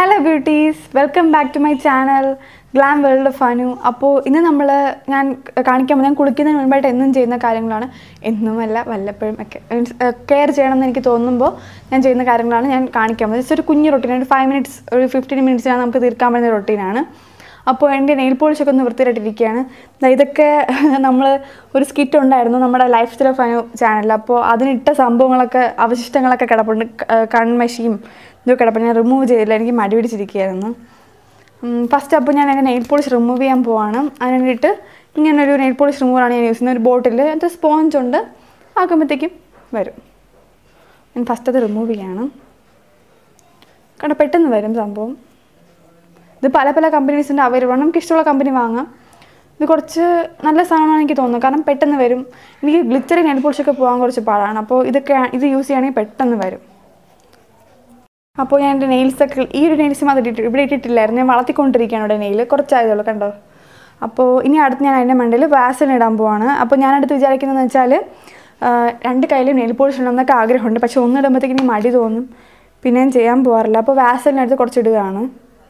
Hello beauties, welcome back to my channel Glam World of Fanu. അപ്പോൾ ഇന്ന് നമ്മൾ ഞാൻ കുളിക്കുന്നതിന് മുൻപായിട്ട് എന്നും ചെയ്യുന്ന കാര്യങ്ങളാണ്. എന്നുമല്ല വല്ലപ്പോഴും ഒക്കെ കെയർ ചെയ്യണമെന്ന് എനിക്ക് തോന്നുമ്പോൾ ഞാൻ ചെയ്യുന്ന കാര്യങ്ങളാണ് ഞാൻ കാണിക്കാൻ പോകുന്നത്. ജസ്റ്റ് ഒരു കുഞ്ഞു റൊട്ടീനാണ്, 5 minutes ഒരു 15 minutesലാണ് നമുക്ക് തീർക്കാൻ പറ്റുന്ന റൊട്ടീനാണ്. അപ്പോൾ എൻ്റെ നെയിൽ പോളിഷൊക്കെ ഒന്ന് വൃത്തിയായിട്ടിരിക്കുകയാണ്. ഇതൊക്കെ നമ്മൾ ഒരു സ്കിറ്റ് ഉണ്ടായിരുന്നു നമ്മുടെ ലൈഫ് സ്റ്റൈൽ ഓഫ് ഫനു ചാനലിൽ. അപ്പോൾ അതിനിട്ട സംഭവങ്ങളൊക്കെ അവശിഷ്ടങ്ങളൊക്കെ കിടപ്പുണ്ട്, കൺമഷിയും ഇതൊക്കെ കിടപ്പുണ്ട്. ഞാൻ റിമൂവ് ചെയ്തില്ല, എനിക്ക് മടി പിടിച്ചിരിക്കുകയായിരുന്നു. ഫസ്റ്റ് അപ്പോൾ ഞാൻ എൻ്റെ നെയിൽ പോളിഷ് റിമൂവ് ചെയ്യാൻ പോവാണ്. അതിന് വേണ്ടിയിട്ട് ഇങ്ങനൊരു നെയിൽ പോളിഷ് റിമൂവറാണ് ഞാൻ യൂസ് ചെയ്യുന്നത്. ഒരു ബോട്ടിൽ അത് സ്പോഞ്ച് ഉണ്ട്, ആക്കുമ്പോഴത്തേക്കും വരും. ഞാൻ ഫസ്റ്റ് അത് റിമൂവ് ചെയ്യാണ്. കാരണം പെട്ടെന്ന് വരും സംഭവം. ഇത് പല പല കമ്പനീസിൻ്റെ അവൈലബിൾ ആണ്, നമുക്ക് ഇഷ്ടമുള്ള കമ്പനി വാങ്ങാം. ഇത് കുറച്ച് നല്ല സാധനമാണ് എനിക്ക് തോന്നുന്നത്, കാരണം പെട്ടെന്ന് വരും. എനിക്ക് ഗ്ലിറ്ററി നെയിൽ പോളിഷൊക്കെ പോകാൻ കുറച്ച് പാടാണ്. അപ്പോൾ ഇത് യൂസ് ചെയ്യുകയാണെങ്കിൽ പെട്ടെന്ന് വരും. അപ്പോൾ ഞാൻ എൻ്റെ നെയിൽസൊക്കെ ഈ ഒരു നെയിൽസും അത് ഇവിടെ ഇട്ടിട്ടില്ലായിരുന്നു, ഞാൻ വളർത്തിക്കൊണ്ടിരിക്കുകയാണ് ഇവിടെ നെയിൽ, കുറച്ചായതുള്ളൂ കണ്ടോ. അപ്പോൾ ഇനി അടുത്ത് ഞാൻ അതിൻ്റെ മണ്ടയിൽ വാസലിൻ ഇടാൻ പോവാണ്. അപ്പോൾ ഞാനടുത്ത് വിചാരിക്കുന്നതെന്ന് വെച്ചാൽ 2 കയ്യിലും നെയിൽ പോളിഷ് ഇടണമെന്നൊക്കെ ആഗ്രഹമുണ്ട്, പക്ഷേ ഒന്നിടുമ്പോഴത്തേക്കിനി മടി തോന്നും, പിന്നെ ഞാൻ ചെയ്യാൻ പോകാറില്ല. അപ്പോൾ വാസലിനടുത്ത് കുറച്ചിടുകയാണ്.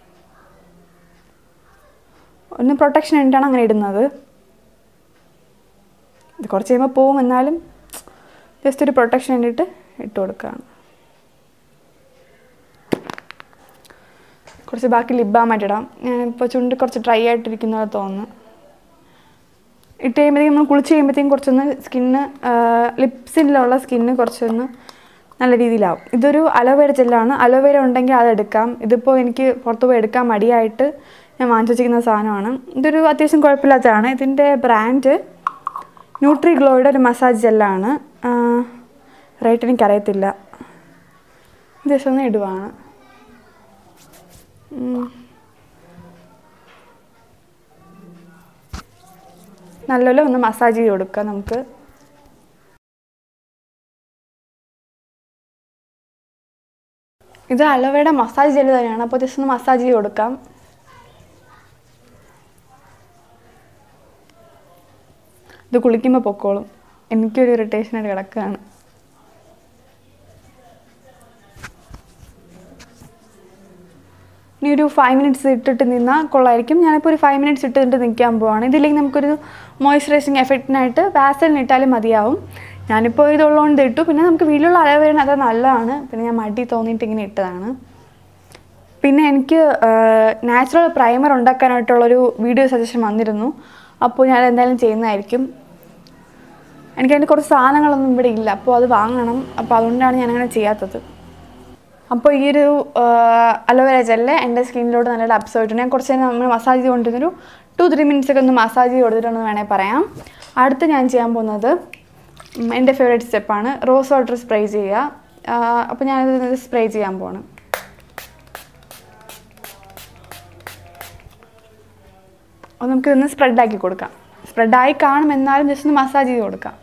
ഒന്ന് പ്രൊട്ടക്ഷൻ വേണ്ടിയിട്ടാണ് അങ്ങനെ ഇടുന്നത്. ഇത് കുറച്ച് കഴിയുമ്പോൾ പോവും, എന്നാലും ജസ്റ്റ് ഒരു പ്രൊട്ടക്ഷൻ വേണ്ടിയിട്ട് ഇട്ട് കൊടുക്കുകയാണ്. കുറച്ച് ബാക്കി ലിപ് ബാമായിട്ട് ഇടാം. ഞാനിപ്പോൾ ചുണ്ട് കുറച്ച് ഡ്രൈ ആയിട്ടിരിക്കുന്നത് തോന്നുന്നു. ഇട്ട് കഴിയുമ്പോഴത്തേക്കും നമ്മൾ കുളിച്ച് കഴിയുമ്പോഴത്തേക്കും കുറച്ചൊന്ന് സ്കിന്ന് ലിപ്സിലുള്ള സ്കിന്ന് കുറച്ചൊന്ന് നല്ല രീതിയിലാവും. ഇതൊരു അലോവേര ജെല്ലാണ്, അലോവേര ഉണ്ടെങ്കിൽ അതെടുക്കാം. ഇതിപ്പോൾ എനിക്ക് പുറത്ത് പോയി എടുക്കാൻ മടിയായിട്ട് ഞാൻ വാങ്ങിച്ചു വച്ചിരിക്കുന്ന സാധനമാണ്. ഇതൊരു അത്യാവശ്യം കുഴപ്പമില്ലാത്തതാണ്. ഇതിൻ്റെ ബ്രാൻഡ് ന്യൂട്രി ഗ്ലോയുടെ ഒരു മസാജ് ജെല്ലാണ്. റേറ്റ് എനിക്കറിയത്തില്ല. ജസ്റ്റ് ഒന്ന് ഇടുവാണ്. നല്ലപോലെ ഒന്ന് മസാജ് ചെയ്ത് കൊടുക്കാം നമുക്ക്. ഇത് അലോവേയുടെ മസാജ് ജെല്ല് തന്നെയാണ്, അപ്പോൾ ജസ്റ്റ് ഒന്ന് മസാജ് ചെയ്ത് കൊടുക്കാം. ഇത് കുളിക്കുമ്പോൾ പൊക്കോളും, എനിക്കൊരു ഇറിറ്റേഷനായിട്ട് കിടക്കുകയാണ്. ഇനി ഒരു 5 minutes ഇട്ടിട്ട് നിന്നാൽ കൊള്ളായിരിക്കും. ഞാനിപ്പോൾ ഒരു 5 minutes ഇട്ടിട്ട് നിൽക്കാൻ പോവാണ്. ഇതില്ലെങ്കിൽ നമുക്കൊരു മോയ്സ്ചറൈസിങ് എഫക്റ്റിനായിട്ട് വാസലിൻ ഇട്ടാലും മതിയാവും. ഞാനിപ്പോൾ ഇതുള്ളതുകൊണ്ട് ഇട്ടു. പിന്നെ നമുക്ക് വീട്ടിലുള്ള അലോവേര അത് നല്ലതാണ്, പിന്നെ ഞാൻ മടി തോന്നിയിട്ട് ഇങ്ങനെ ഇട്ടതാണ്. പിന്നെ എനിക്ക് നാച്ചുറൽ പ്രൈമർ ഉണ്ടാക്കാനായിട്ടുള്ളൊരു വീഡിയോ സജഷൻ വന്നിരുന്നു, അപ്പോൾ ഞാൻ എന്തായാലും ചെയ്യുന്നതായിരിക്കും. എനിക്കതിൻ്റെ കുറച്ച് സാധനങ്ങളൊന്നും ഇവിടെ ഇല്ല, അപ്പോൾ അത് വാങ്ങണം. അപ്പോൾ അതുകൊണ്ടാണ് ഞാനങ്ങനെ ചെയ്യാത്തത്. അപ്പോൾ ഈ ഒരു അലോവേര ജെല്ല് എൻ്റെ സ്കിന്നിലോട്ട് നല്ലൊരു അബ്സോർബ് ചെയ്തിട്ടുണ്ട്. ഞാൻ കുറച്ച് നേരം നമ്മൾ മസാജ് ചെയ്തുകൊണ്ടിരുന്നൊരു 2-3 minutes ഒക്കെ ഒന്ന് മസാജ് ചെയ്ത് കൊടുത്തിട്ടുണ്ടെന്ന് വേണമെങ്കിൽ പറയാം. അടുത്ത് ഞാൻ ചെയ്യാൻ പോകുന്നത് എൻ്റെ ഫേവറേറ്റ് സ്റ്റെപ്പാണ്, റോസ് വാട്ടർ സ്പ്രേ ചെയ്യുക. അപ്പോൾ ഞാനിത് സ്പ്രേ ചെയ്യാൻ പോവാണ്. അപ്പോൾ നമുക്കിതൊന്ന് സ്പ്രെഡാക്കി കൊടുക്കാം. സ്പ്രെഡായി കാണും, എന്നാലും ജസ്റ്റ് ഒന്ന് മസാജ് ചെയ്ത് കൊടുക്കാം.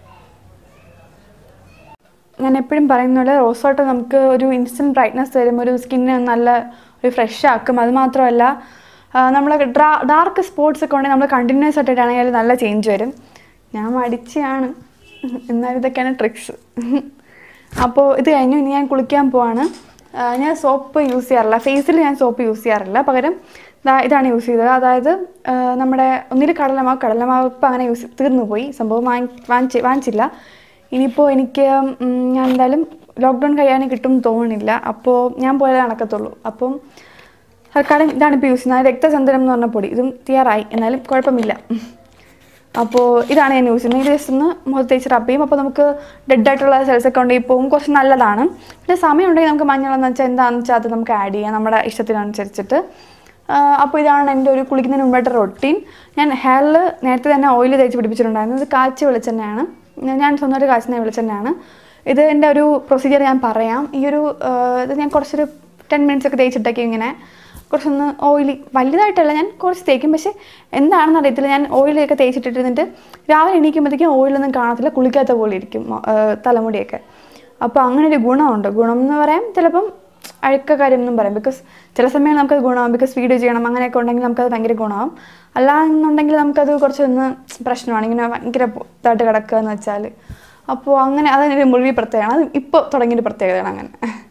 ഞാൻ എപ്പോഴും പറയുന്ന പോലെ റോസ് വാട്ടർ നമുക്ക് ഒരു ഇൻസ്റ്റൻറ്റ് ബ്രൈറ്റ്നസ് തരും, ഒരു സ്കിന്നിന് നല്ല ഒരു ഫ്രഷ് ആക്കും. അതുമാത്രമല്ല നമ്മൾ ഡാർക്ക് സ്പോട്ട്സ് ഒക്കെ ഉണ്ടെങ്കിൽ നമ്മൾ കണ്ടിന്യൂസ് ആയിട്ടാണെങ്കിൽ നല്ല ചേഞ്ച് വരും. ഞാൻ മടിച്ചാണ്, എന്നാലും ഇതൊക്കെയാണ് ട്രിക്സ്. അപ്പോൾ ഇത് കഴിഞ്ഞു, ഇനി ഞാൻ കുളിക്കാൻ പോവാണ്. ഞാൻ സോപ്പ് യൂസ് ചെയ്യാറില്ല, ഫേസിൽ ഞാൻ സോപ്പ് യൂസ് ചെയ്യാറില്ല. പകരം ഇതാണ് യൂസ് ചെയ്തത്. അതായത് നമ്മുടെ ഒന്നിൽ കടലമാവ് ഇപ്പം അങ്ങനെ തീർന്നു പോയി, സംഭവം വാങ്ങിച്ചില്ല. ഇനിയിപ്പോൾ ഞാൻ എന്തായാലും ലോക്ക്ഡൗൺ കഴിയാൻ കിട്ടും തോന്നുന്നില്ല, അപ്പോൾ ഞാൻ പോയാലേ നടക്കത്തുള്ളൂ. അപ്പം തൽക്കാലം ഇതാണിപ്പോൾ യൂസ് ചെയ്യുന്നത്, രക്തചന്ദനം എന്ന് പറഞ്ഞ പൊടി. ഇതും തയ്യാറായി, എന്നാലും കുഴപ്പമില്ല. അപ്പോൾ ഇതാണ് ഞാൻ യൂസ് ചെയ്യുന്നത്. ഇത് ജസ്റ്റ് ഒന്ന് മുഖത്ത് തേച്ച് റബ്ബ് ചെയ്യും. അപ്പോൾ നമുക്ക് ഡെഡായിട്ടുള്ള സെൽസൊക്കെ ഉണ്ടെങ്കിൽ പോകും, കുറച്ച് നല്ലതാണ്. പിന്നെ സമയം ഉണ്ടെങ്കിൽ നമുക്ക് മഞ്ഞളെന്ന് വെച്ചാൽ എന്താണെന്ന് വെച്ചാൽ അത് നമുക്ക് ആഡ് ചെയ്യാം നമ്മുടെ ഇഷ്ടത്തിനനുസരിച്ചിട്ട്. അപ്പോൾ ഇതാണ് എൻ്റെ ഒരു കുളിക്കുന്നതിന് മുമ്പായിട്ട് റൊട്ടീൻ. ഞാൻ ഹെയറിൽ നേരത്തെ തന്നെ ഓയിൽ തേച്ച് പിടിപ്പിച്ചിട്ടുണ്ടായിരുന്നു. ഇത് കാച്ചി വെളിച്ചെണ്ണയാണ്, ഞാൻ സ്വന്തമായിട്ട് കാച്ചുന്ന വെളിച്ചെണ്ണയാണ്. ഇത് എൻ്റെ ഒരു പ്രൊസീജിയർ ഞാൻ പറയാം. ഇത് ഞാൻ കുറച്ചൊരു 10 minutes ഒക്കെ തേച്ചിട്ടൊക്കെ ഇങ്ങനെ കുറച്ചൊന്ന് ഓയിലി, വലുതായിട്ടല്ല, ഞാൻ കുറച്ച് തേക്കും. പക്ഷേ എന്താണെന്ന് അറിയത്തില്ല, ഞാൻ ഓയിലൊക്കെ തേച്ചിട്ടിരുന്നിട്ട് രാവിലെ എണീക്കുമ്പോഴത്തേക്കും ഓയിലൊന്നും കാണത്തില്ല, കുളിക്കാത്ത പോലെ ഇരിക്കും തലമുടിയൊക്കെ. അപ്പോൾ അങ്ങനെ ഒരു ഗുണമുണ്ട്. ഗുണം എന്ന് പറയാം, ചിലപ്പം അഴുക്ക കാര്യം എന്നും പറയാം. ബിക്കോസ് ചില സമയം നമുക്കത് ഗുണമാകും, ബിക്കോസ് വീഡിയോ ചെയ്യണം അങ്ങനെയൊക്കെ ഉണ്ടെങ്കിൽ നമുക്കത് ഭയങ്കര ഗുണമാകും. അല്ല എന്നുണ്ടെങ്കിൽ നമുക്കത് കുറച്ചൊന്ന് പ്രശ്നമാണ്, ഇങ്ങനെ ഭയങ്കര ഇതായിട്ട് കിടക്കുക എന്ന് വെച്ചാൽ. അപ്പോൾ അങ്ങനെ അതൊരു മുഴുവി പ്രത്യേകമാണ്, അത് ഇപ്പോൾ തുടങ്ങിയൊരു പ്രത്യേകതയാണ് അങ്ങനെ.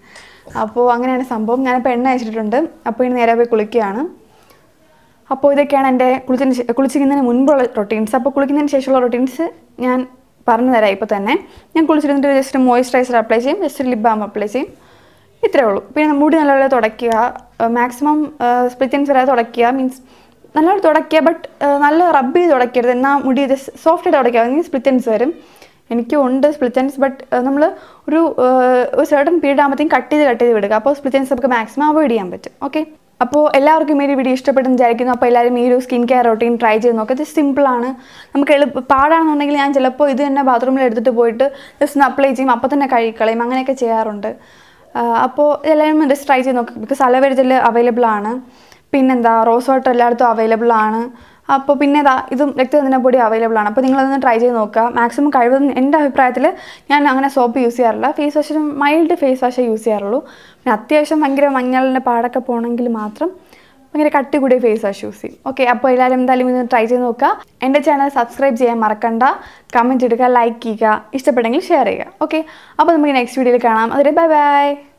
അപ്പോൾ അങ്ങനെയാണ് സംഭവം. ഞാനിപ്പോൾ എണ്ണ അയച്ചിട്ടുണ്ട്. അപ്പോൾ ഇനി നേരെ പോയി കുളിക്കുകയാണ്. അപ്പോൾ ഇതൊക്കെയാണ് എൻ്റെ കുളിച്ചിരിക്കുന്നതിന് മുൻപുള്ള റൊട്ടീൻസ്. അപ്പോൾ കുളിക്കുന്നതിന് ശേഷമുള്ള റൊട്ടീൻസ് ഞാൻ പറഞ്ഞു തരാം. ഇപ്പോൾ തന്നെ ഞാൻ കുളിച്ചിരുന്നിട്ട് ജസ്റ്റ് മോയ്സ്ചറൈസർ അപ്ലൈ ചെയ്യും, ജസ്റ്റ് ലിപ് ബാം അപ്ലൈ ചെയ്യും, ഇത്രയേ ഉള്ളൂ. പിന്നെ മുടി നല്ലപോലെ തുടയ്ക്കുക, മാക്സിമം സ്പ്ലിറ്റ് എൻഡ്സ് വരാതെ തുടയ്ക്കുക. മീൻസ് നല്ലപോലെ തുടയ്ക്കുക, ബട്ട് നല്ല റബ്ബ് ചെയ്ത് തുടയ്ക്കരുത്. എന്നാൽ മുടി ജസ്റ്റ് സോഫ്റ്റ് ആയിട്ട് തുടയ്ക്കുക, അല്ലെങ്കിൽ സ്പ്ലിറ്റ് എൻഡ്സ് വരും. എനിക്കും ഉണ്ട് സ്പ്ലിറ്റ് എൻഡ്സ്, ബട്ട് നമ്മൾ ഒരു സർട്ടൺ പീരീഡ് ആകുമ്പോഴത്തേക്കും കട്ട് ചെയ്ത് വിടുക. അപ്പോൾ സ്പ്ലിറ്റ് എൻഡ്സ് നമുക്ക് മാക്സിമം അവോയ്ഡ് ചെയ്യാൻ പറ്റും. ഓക്കെ, അപ്പോൾ എല്ലാവർക്കും ഈ ഒരു വീഡിയോ ഇഷ്ടപ്പെട്ടെന്ന് വിചാരിക്കുന്നു. അപ്പോൾ എല്ലാവരും ഈ ഒരു സ്കിൻ കെയർ റൊട്ടീൻ ട്രൈ ചെയ്ത് നോക്കുക. ഇത് സിമ്പിളാണ്, നമുക്ക് പാടാണെന്നുണ്ടെങ്കിൽ ഞാൻ ചിലപ്പോൾ ഇത് തന്നെ ബാത്റൂമിൽ എടുത്തിട്ട് പോയിട്ട് ജസ്റ്റ് ഒന്ന് അപ്ലൈ ചെയ്യും, അപ്പോൾ തന്നെ കഴുകിക്കളയും, അങ്ങനെയൊക്കെ ചെയ്യാറുണ്ട്. അപ്പോൾ എല്ലാവരും ജസ്റ്റ് ട്രൈ ചെയ്ത് നോക്കുക. ബിക്കോസ് അലോവേര ജെൽ അവൈലബിൾ ആണ്, പിന്നെന്താ റോസ് വാട്ടർ എല്ലായിടത്തും അവൈലബിൾ ആണ്. അപ്പോൾ പിന്നെ ഇതും രക്തചന്ദന പൊടി അവൈലബിൾ ആണ്. അപ്പോൾ നിങ്ങളതൊന്ന് ട്രൈ ചെയ്ത് നോക്കുക. മാക്സിമം കഴിവതും എൻ്റെ അഭിപ്രായത്തിൽ ഞാൻ അങ്ങനെ സോപ്പ് യൂസ് ചെയ്യാറില്ല. ഫേസ് വാഷിനും മൈൽഡ് ഫേസ് വാഷേ യൂസ് ചെയ്യാറുള്ളൂ. പിന്നെ അത്യാവശ്യം ഭയങ്കര മഞ്ഞളിൻ്റെ പാടൊക്കെ പോകണമെങ്കിൽ മാത്രം ഭയങ്കര കട്ടി കൂടിയ ഫേസ് വാഷ് യൂസ് ചെയ്യും. ഓക്കെ, അപ്പോൾ എല്ലാവരും എന്തായാലും ഇത് ട്രൈ ചെയ്ത് നോക്കുക. എൻ്റെ ചാനൽ സബ്സ്ക്രൈബ് ചെയ്യാൻ മറക്കണ്ട, കമൻറ്റ് ഇടുക, ലൈക്ക് ചെയ്യുക, ഇഷ്ടപ്പെട്ടെങ്കിൽ ഷെയർ ചെയ്യുക. ഓക്കെ, അപ്പോൾ നമുക്ക് നെക്സ്റ്റ് വീഡിയോയിൽ കാണാം. അതുവരെ ബൈ ബൈ.